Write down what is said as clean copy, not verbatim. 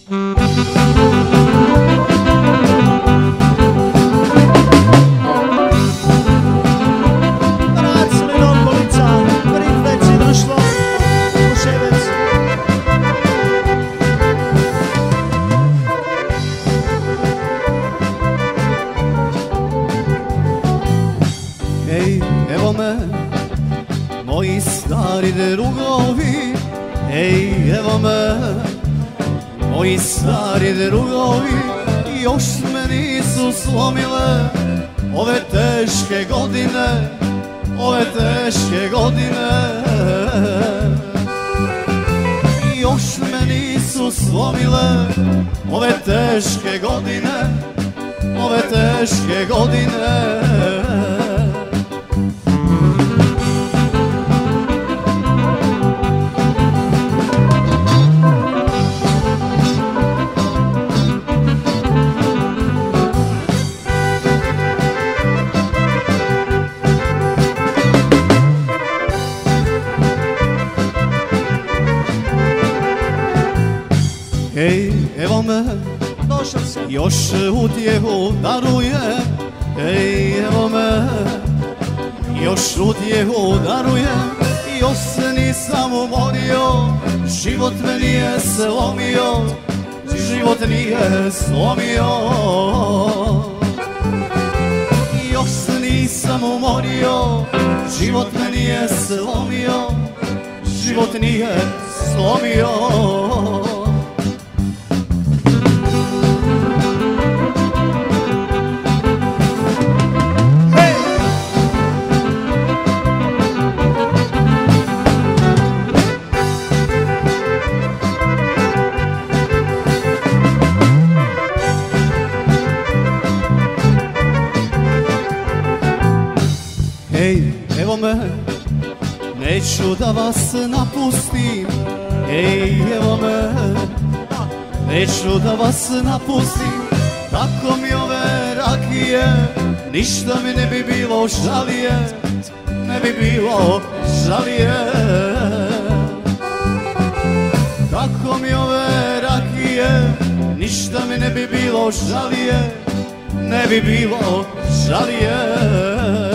Ej, evo me, moji stari drugovi. Ej, evo me, moji stari drugovi. Još me nisu slomile ove teške godine, ove teške godine. Još me nisu slomile ove teške godine, ove teške godine. Ej, evo me, još utjehu darujem. Ej, evo me, još utjehu darujem. Još se nisam umorio, život me nije slomio, život nije slomio. Još se nisam umorio, život me nije slomio, život nije slomio. Ej, evo me, neću da vas napustim. Ej, evo me, neću da vas napustim. Tako mi ove rakije, ništa mi ne bi bilo žalije, ne bi bilo žalije. Tako mi ove rakije, ništa mi ne bi bilo žalije, ne bi bilo žalije.